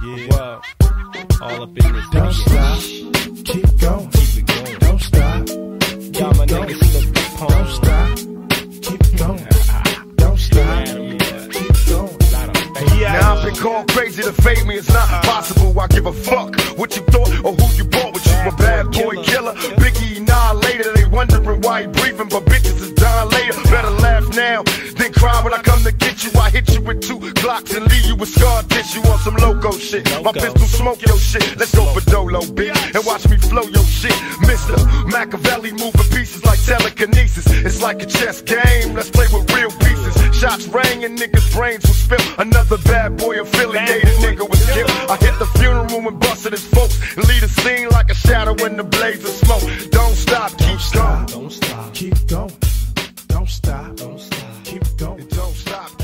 Yeah. All up in this. Don't stop. Keep going. Keep it going. Don't stop. Got my niggas slipped the palm. Don't stop. Keep going. Don't stop. Keep going. Now I've been called crazy, to fade me it's not possible. I give a fuck what you thought or who you bought with you. A bad boy killer, Biggie annihilator. They wondering why he breathing, but bitches is dying later. Better laugh now than cry when I come to get you. I hit you with 2 Glocks and leave you with scar tissue on some loco shit. My pistol smoke your shit. Let's go for Dolo, bitch, and watch me flow your shit. Mr. Machiavelli moving pieces like telekinesis. It's like a chess game. Let's play with real pieces. Shots rang and niggas' brains will spill. Another bad boy affiliated nigga was killed. I hit the funeral and busted his folks and leave the scene like a shadow in the blaze of smoke. Don't stop, keep going. Don't stop. Keep going. Don't stop. Don't stop. Keep going. Don't stop.